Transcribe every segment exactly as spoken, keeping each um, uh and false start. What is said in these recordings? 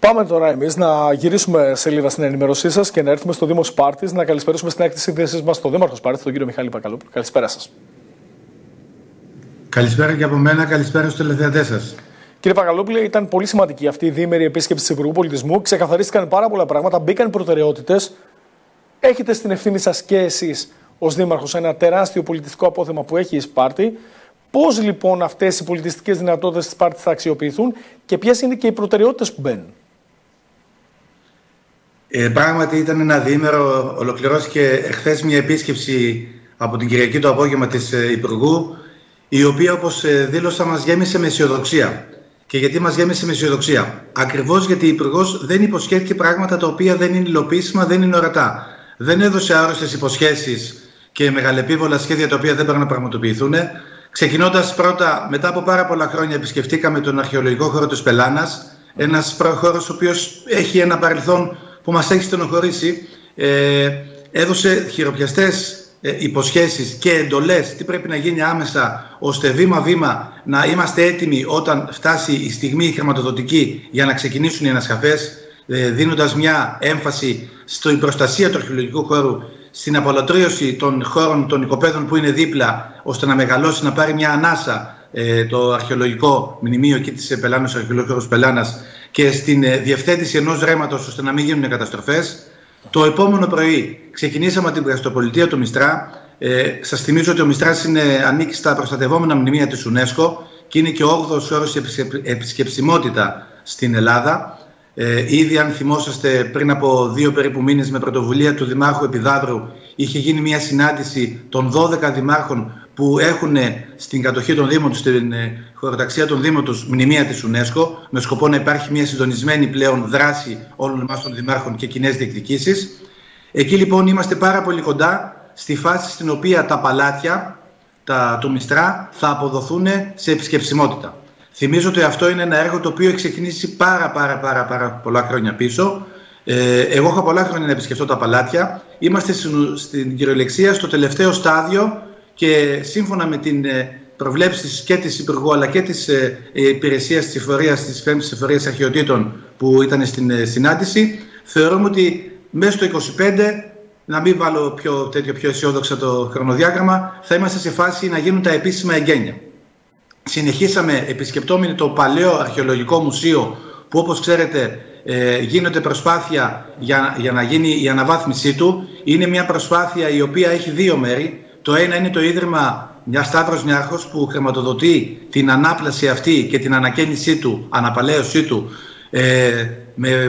Πάμε τώρα εμείς να γυρίσουμε σελίδα στην ενημέρωσή σας και να έρθουμε στο Δήμο Σπάρτης να καλησπερίσουμε στην άκρη της σύνδεσης μας τον Δήμαρχο Σπάρτης, τον κύριο Μιχάλη Πακαλόπουλο. Καλησπέρα σας. Καλησπέρα και από μένα, καλησπέρα στους τηλεθεατές σας. Κύριε Πακαλόπουλε, ήταν πολύ σημαντική αυτή η διήμερη επίσκεψη της Υπουργού Πολιτισμού. Ξεκαθαρίστηκαν πάρα πολλά πράγματα, μπήκαν προτεραιότητες. Έχετε στην ευθύνη σας και εσείς ως Δήμαρχος ένα τεράστιο πολιτιστικό απόθεμα που έχει η Σπάρτη. Πώς λοιπόν αυτές οι πολιτιστικές δυνατότητες της Σπάρτης θα αξιοποιηθούν και ποιες είναι και οι προτεραιότητες που μπαίνουν? Ε, πράγματι ήταν ένα διήμερο, ολοκληρώθηκε εχθές μια επίσκεψη από την Κυριακή το απόγευμα της ε, Υπουργού, η οποία, όπως ε, δήλωσα, μας γέμισε με αισιοδοξία. Και γιατί μας γέμισε με αισιοδοξία? Ακριβώς γιατί η Υπουργός δεν υποσχέθηκε πράγματα τα οποία δεν είναι υλοποιήσιμα, δεν είναι ορατά. Δεν έδωσε άρρωστες υποσχέσεις και μεγαλεπίβολα σχέδια τα οποία δεν πρέπει να πραγματοποιηθούν. Ξεκινώντας πρώτα, μετά από πάρα πολλά χρόνια, επισκεφτήκαμε τον αρχαιολογικό χώρο της Πελάνας. Ένας χώρος ο οποίος έχει ένα παρελθόν που μας έχει στενοχωρήσει. Ε, έδωσε χειροπιαστές ε, υποσχέσεις και εντολές τι πρέπει να γίνει άμεσα, ώστε βήμα-βήμα να είμαστε έτοιμοι όταν φτάσει η στιγμή η χρηματοδοτική για να ξεκινήσουν οι ανασκαφές, ε, δίνοντας μια έμφαση στην προστασία του αρχαιολογικού χώρου, στην απολωτρίωση των χώρων των οικοπαίδων που είναι δίπλα, ώστε να μεγαλώσει, να πάρει μια ανάσα ε, το αρχαιολογικό μνημείο εκεί της Πελάνας, ο αρχαιολογικός χώρος Πελάνας, και στην ε, διευθέτηση ενός ρέματος, ώστε να μην γίνουν καταστροφές. Το επόμενο πρωί ξεκινήσαμε την Πραστοπολιτεία του Μιστρά. Ε, σας θυμίζω ότι ο Μιστράς είναι, ανήκει στα προστατευόμενα μνημεία της UNESCO και είναι και ο όγδοος χώρος επισκεψιμότητα στην Ελλάδα. Ε, ήδη, αν θυμόσαστε, πριν από δύο περίπου μήνες, με πρωτοβουλία του Δημάρχου Επιδαύρου, είχε γίνει μια συνάντηση των δώδεκα δημάρχων που έχουν στην κατοχή των Δήμων τους, στην ε, χωροταξία των Δήμων τους, μνημεία της UNESCO, με σκοπό να υπάρχει μια συντονισμένη πλέον δράση όλων εμάς των δημάρχων και κοινές διεκδικήσεις. Εκεί λοιπόν είμαστε πάρα πολύ κοντά στη φάση στην οποία τα παλάτια τα, του Μιστρά θα αποδοθούν σε επισκεψιμότητα. Θυμίζω ότι αυτό είναι ένα έργο το οποίο έχει ξεκινήσει πάρα, πάρα, πάρα, πάρα πολλά χρόνια πίσω. Ε, εγώ έχω πολλά χρόνια να επισκεφτώ τα παλάτια. Είμαστε στην, στην κυριολεξία στο τελευταίο στάδιο και σύμφωνα με την ε, προβλέψεις και της Υπουργού αλλά και της ε, υπηρεσίας της εφορίας, της πέμπτης εφορίας αρχαιοτήτων που ήταν στην ε, συνάντηση, θεωρούμε ότι μέσα στο είκοσι πέντε, να μην βάλω πιο, τέτοιο πιο αισιόδοξα το χρονοδιάγραμμα, θα είμαστε σε φάση να γίνουν τα επίσημα εγγένεια. Συνεχίσαμε επισκεπτόμενοι το παλαιό αρχαιολογικό μουσείο, που όπως ξέρετε ε, γίνεται προσπάθεια για, για να γίνει η αναβάθμισή του. Είναι μια προσπάθεια η οποία έχει δύο μέρη. Το ένα είναι το Ίδρυμα μια Σταύρος Νιάρχος, που χρηματοδοτεί την ανάπλαση αυτή και την ανακαίνισή του, αναπαλαίωσή του, ε, με,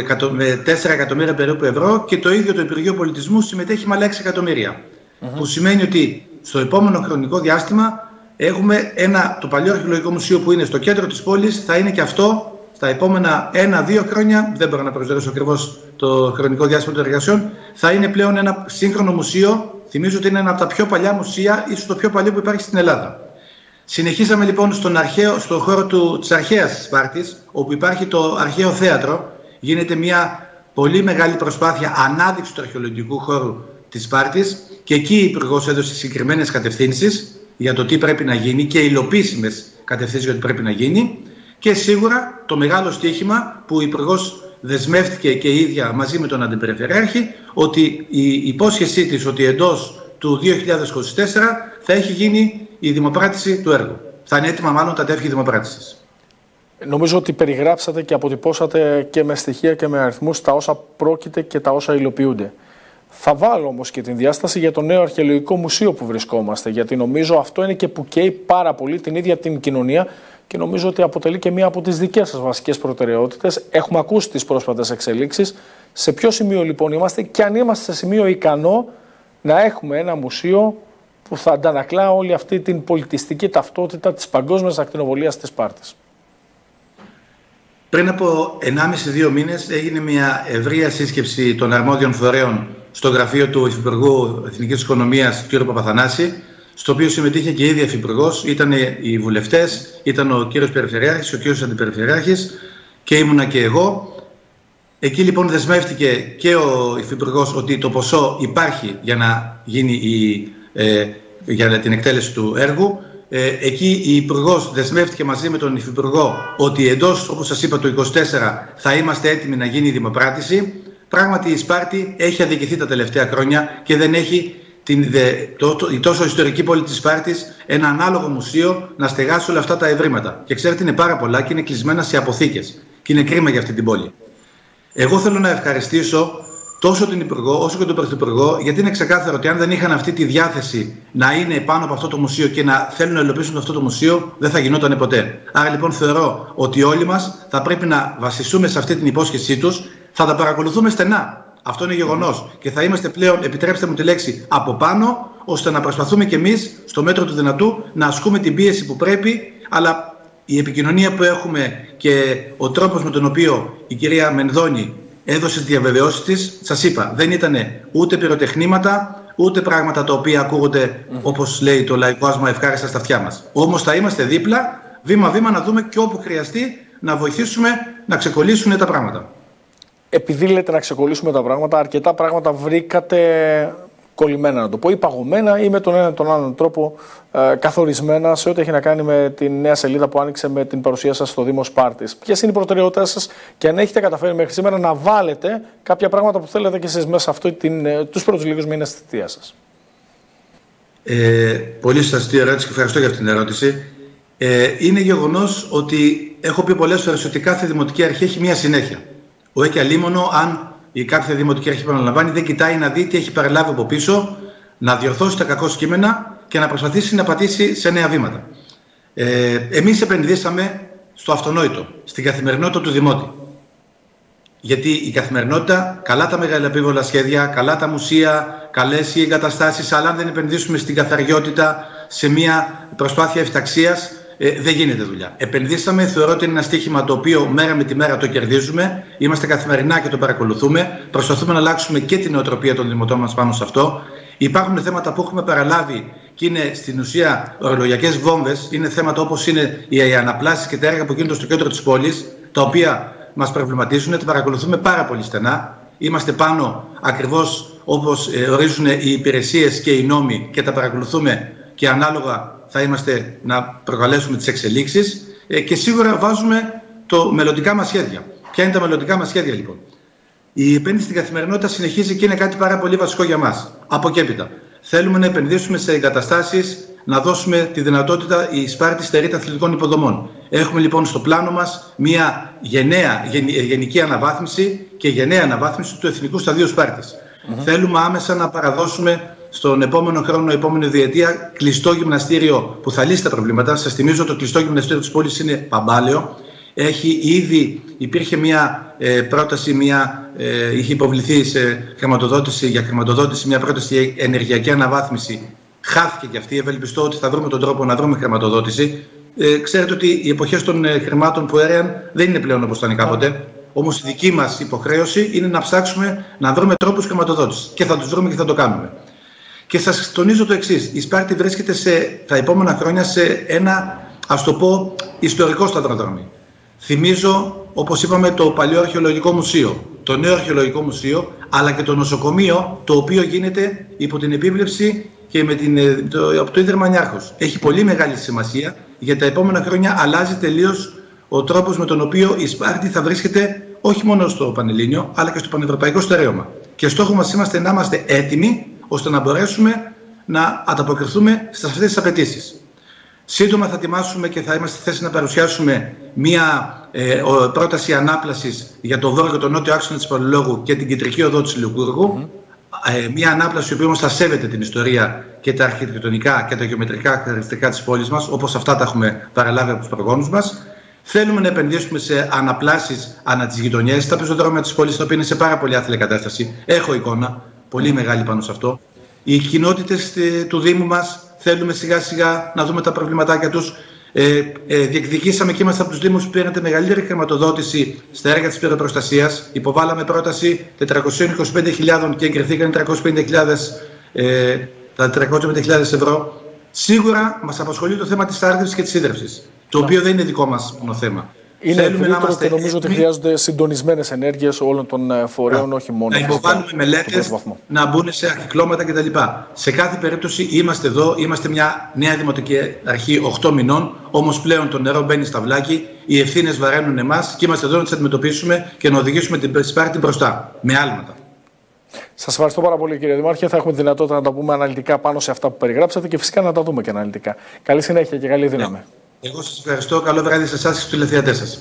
με τέσσερα εκατομμύρια περίπου ευρώ, και το ίδιο το Υπουργείο Πολιτισμού συμμετέχει με άλλα έξι εκατομμύρια. Mm-hmm. Που σημαίνει ότι στο επόμενο χρονικό διάστημα έχουμε ένα, το παλιό αρχαιολογικό μουσείο που είναι στο κέντρο της πόλης, θα είναι και αυτό στα επόμενα ένα-δύο χρόνια, δεν μπορώ να προσδιορίσω ακριβώς το χρονικό διάστημα των εργασιών, θα είναι πλέον ένα σύγχρονο μουσείο. Θυμίζω ότι είναι ένα από τα πιο παλιά μουσεία, ίσως το πιο παλιό που υπάρχει στην Ελλάδα. Συνεχίσαμε λοιπόν στον, αρχαίο, στον χώρο του, της αρχαίας Σπάρτης, όπου υπάρχει το αρχαίο θέατρο. Γίνεται μια πολύ μεγάλη προσπάθεια ανάδειξη του αρχαιολογικού χώρου της Σπάρτης και εκεί η Υπουργός έδωσε συγκεκριμένες κατευθύνσεις για το τι πρέπει να γίνει και υλοποιήσιμες κατευθύνσεις για το τι πρέπει να γίνει. Και σίγουρα το μεγάλο στοίχημα που η Υπουργός δεσμεύτηκε και η ίδια μαζί με τον Αντιπεριφερειάρχη, ότι η υπόσχεσή της ότι εντός του δύο χιλιάδες είκοσι τέσσερα θα έχει γίνει η δημοπράτηση του έργου. Θα είναι έτοιμα μάλλον τα τεύχη δημοπράτησης. Νομίζω ότι περιγράψατε και αποτυπώσατε και με στοιχεία και με αριθμούς τα όσα πρόκειται και τα όσα υλοποιούνται. Θα βάλω όμως και την διάσταση για το νέο αρχαιολογικό μουσείο που βρισκόμαστε, γιατί νομίζω αυτό είναι και που καίει πάρα πολύ την ίδια την κοινωνία και νομίζω ότι αποτελεί και μία από τις δικές σας βασικές προτεραιότητες. Έχουμε ακούσει τις πρόσφατες εξελίξεις. Σε ποιο σημείο λοιπόν είμαστε και αν είμαστε σε σημείο ικανό να έχουμε ένα μουσείο που θα αντανακλά όλη αυτή την πολιτιστική ταυτότητα της παγκόσμιας ακτινοβολίας της Σπάρτης? Πριν από ενάμιση δύο μήνες έγινε μια ευρεία σύσκεψη των αρμόδιων φορέων στο γραφείο του Υφυπουργού Εθνικής Οικονομίας κ. Παπαθανάση, στο οποίο συμμετείχε και η ίδια Υφυπουργός, ήταν οι βουλευτές, ήταν ο κύριος Περιφερειάρχης, ο κύριος Αντιπεριφερειάρχης και ήμουνα και εγώ. Εκεί λοιπόν δεσμεύτηκε και ο Υφυπουργός ότι το ποσό υπάρχει για να γίνει η, ε, για την εκτέλεση του έργου. Ε, εκεί η Υπουργός δεσμεύτηκε μαζί με τον Υφυπουργό ότι εντός, όπως σας είπα, το είκοσι τέσσερα θα είμαστε έτοιμοι να γίνει η δημοπράτηση. Πράγματι η Σπάρτη έχει αδικηθεί τα τελευταία χρόνια και δεν έχει την, το, το, η τόσο ιστορική πόλη της Σπάρτης ένα ανάλογο μουσείο να στεγάσει όλα αυτά τα ευρήματα. Και ξέρετε, είναι πάρα πολλά και είναι κλεισμένα σε αποθήκες. Και είναι κρίμα για αυτή την πόλη. Εγώ θέλω να ευχαριστήσω τόσο τον Υπουργό όσο και τον Πρωθυπουργό, γιατί είναι ξεκάθαρο ότι αν δεν είχαν αυτή τη διάθεση να είναι πάνω από αυτό το μουσείο και να θέλουν να υλοποιήσουν αυτό το μουσείο, δεν θα γινόταν ποτέ. Άρα λοιπόν θεωρώ ότι όλοι μας θα πρέπει να βασιστούμε σε αυτή την υπόσχεσή τους, θα τα παρακολουθούμε στενά. Αυτό είναι γεγονός. Και θα είμαστε πλέον, επιτρέψτε μου τη λέξη, από πάνω, ώστε να προσπαθούμε κι εμείς, στο μέτρο του δυνατού, να ασκούμε την πίεση που πρέπει, αλλά η επικοινωνία που έχουμε και ο τρόπος με τον οποίο η κυρία Μενδώνη έδωσε τη διαβεβαιώση της, σας είπα, δεν ήταν ούτε πυροτεχνήματα, ούτε πράγματα τα οποία ακούγονται, mm. όπως λέει το λαϊκό άσμα, ευχάριστα στα αυτιά μας. Όμως θα είμαστε δίπλα, βήμα-βήμα, να δούμε και όπου χρειαστεί να βοηθήσουμε να ξεκολλήσουν τα πράγματα. Επειδή λέτε να ξεκολλήσουμε τα πράγματα, αρκετά πράγματα βρήκατε κολλημένα, να το πω, ή παγωμένα ή με τον ένα τον άλλον τρόπο ε, καθορισμένα σε ό,τι έχει να κάνει με τη νέα σελίδα που άνοιξε με την παρουσία σας στο Δήμο Σπάρτης. Ποιες είναι οι προτεραιότητες σας και αν έχετε καταφέρει μέχρι σήμερα να βάλετε κάποια πράγματα που θέλετε και εσείς μέσα σε αυτό την, τους πρώτους λίγους μήνες της θητείας σας? Ε, πολύ σωστή ερώτηση και ευχαριστώ για αυτήν την ερώτηση. Ε, είναι γεγονός ότι έχω πει πολλές φορές ότι κάθε δημοτική αρχή έχει μία συνέχεια. Ο ΕΚ αλίμονο, αν η κάθε δημοτική αρχή που αναλαμβάνει, δεν κοιτάει να δει τι έχει παρελάβει από πίσω, να διορθώσει τα κακό κείμενα και να προσπαθήσει να πατήσει σε νέα βήματα. Ε, εμείς επενδύσαμε στο αυτονόητο, στην καθημερινότητα του Δημότη. Γιατί η καθημερινότητα, καλά τα μεγαλεπίβολα σχέδια, καλά τα μουσεία, καλές οι εγκαταστάσεις, αλλά αν δεν επενδύσουμε στην καθαριότητα, σε μια προσπάθεια εφταξίας, Ε, δεν γίνεται δουλειά. Επενδύσαμε, θεωρώ ότι είναι ένα στοίχημα το οποίο μέρα με τη μέρα το κερδίζουμε. Είμαστε καθημερινά και το παρακολουθούμε. Προσπαθούμε να αλλάξουμε και την νοοτροπία των δημοτών μας πάνω σε αυτό. Υπάρχουν θέματα που έχουμε παραλάβει και είναι στην ουσία ορολογιακές βόμβες. Είναι θέματα όπως είναι οι αναπλάσεις και τα έργα που γίνονται στο κέντρο της πόλης, τα οποία μας προβληματίζουν. Τα παρακολουθούμε πάρα πολύ στενά. Είμαστε πάνω ακριβώς όπως ορίζουν οι υπηρεσίες και οι νόμοι και τα παρακολουθούμε και ανάλογα θα είμαστε να προκαλέσουμε τις εξελίξεις ε, και σίγουρα βάζουμε το μελλοντικά μας σχέδια. Ποια είναι τα μελλοντικά μας σχέδια λοιπόν? Η επένδυση στην καθημερινότητα συνεχίζει και είναι κάτι πάρα πολύ βασικό για μας. Από και έπειτα. Θέλουμε να επενδύσουμε σε εγκαταστάσεις, να δώσουμε τη δυνατότητα η Σπάρτη στερείται αθλητικών υποδομών. Έχουμε λοιπόν στο πλάνο μας μια γενναία, γεν, γενική αναβάθμιση και γενναία αναβάθμιση του Εθνικού Σταδίου Σπάρτης. Mm-hmm. Θέλουμε άμεσα να παραδώσουμε στον επόμενο χρόνο, επόμενη διετία, κλειστό γυμναστήριο που θα λύσει τα προβλήματα. Σας θυμίζω το κλειστό γυμναστήριο της πόλης είναι παμπάλαιο. Έχει ήδη, υπήρχε μια ε, πρόταση, μια, ε, είχε υποβληθεί σε χρηματοδότηση, για χρηματοδότηση μια πρόταση για ενεργειακή αναβάθμιση. Χάθηκε και αυτή. Ευελπιστώ ότι θα βρούμε τον τρόπο να βρούμε χρηματοδότηση. Ε, ξέρετε ότι οι εποχές των ε, χρημάτων που έρεαν δεν είναι πλέον όπως ήταν κάποτε. Όμως η δική μας υποχρέωση είναι να ψάξουμε να βρούμε τρόπους χρηματοδότησης. Και θα τους βρούμε και θα το κάνουμε. Και σας τονίζω το εξής. Η Σπάρτη βρίσκεται σε, τα επόμενα χρόνια σε ένα, ας το πω, ιστορικό σταυροδρόμι. Θυμίζω, όπως είπαμε, το παλιό αρχαιολογικό μουσείο, το νέο αρχαιολογικό μουσείο, αλλά και το νοσοκομείο, το οποίο γίνεται υπό την επίβλεψη και με την, το, από το Ίδρυμα Νιάρχος. Έχει πολύ μεγάλη σημασία. Για τα επόμενα χρόνια αλλάζει τελείως ο τρόπος με τον οποίο η Σπάρτη θα βρίσκεται όχι μόνο στο Πανελλήνιο, αλλά και στο πανευρωπαϊκό στερέωμα. Και στόχο μας είμαστε να είμαστε έτοιμοι ώστε να μπορέσουμε να ανταποκριθούμε σε αυτές τις απαιτήσεις. Σύντομα θα ετοιμάσουμε και θα είμαστε στη θέση να παρουσιάσουμε μία ε, ο, πρόταση ανάπλασης για το βόρειο και το νότιο άξονα της Πολυλόγου και την κεντρική οδό της Λεωκούργου. Mm. Ε, μία ανάπλαση η οποία όμως θα σέβεται την ιστορία και τα αρχιτεκτονικά και τα γεωμετρικά χαρακτηριστικά της πόλης μας, όπως αυτά τα έχουμε παραλάβει από τους προγόνους μας. Θέλουμε να επενδύσουμε σε αναπλάσεις ανά τις γειτονιές, τα πεζοδρόμια της πόλης, τα οποία είναι σε πάρα πολύ άθλια κατάσταση. Έχω εικόνα πολύ μεγάλη πάνω σε αυτό. Οι κοινότητες του Δήμου μας θέλουμε σιγά σιγά να δούμε τα προβληματάκια τους. Ε, ε, διεκδικήσαμε και είμαστε από τους Δήμους που πήραν μεγαλύτερη χρηματοδότηση στα έργα της πυροπροστασίας. Υποβάλαμε πρόταση τετρακόσιες είκοσι πέντε χιλιάδες και εγκριθήκαν τριακόσιες πενήντα χιλιάδες, ε, τα τριακόσιες πενήντα χιλιάδες ευρώ. Σίγουρα μας απασχολεί το θέμα της άρδευσης και της ίδρυυσης, το οποίο δεν είναι δικό μας μόνο θέμα. Είναι ευρύτερο και νομίζω ότι χρειάζονται συντονισμένες ενέργειες όλων των φορέων, yeah. όχι μόνο. Να υποβάλουμε μελέτες, να μπουν σε αρχικλώματα κτλ. Σε κάθε περίπτωση είμαστε εδώ, είμαστε μια νέα δημοτική αρχή οκτώ μηνών, όμως πλέον το νερό μπαίνει στα βλάκι, οι ευθύνες βαραίνουν εμάς και είμαστε εδώ να τις αντιμετωπίσουμε και να οδηγήσουμε την Σπάρτη μπροστά, με άλματα. Σας ευχαριστώ πάρα πολύ, κύριε Δημάρχε. Θα έχουμε τη δυνατότητα να τα πούμε αναλυτικά πάνω σε αυτά που περιγράψατε και φυσικά να τα δούμε και αναλυτικά. Καλή συνέχεια και καλή δύναμη. Εγώ σας ευχαριστώ. Καλό βράδυ σε εσάς και στους τηλεθεατές σας.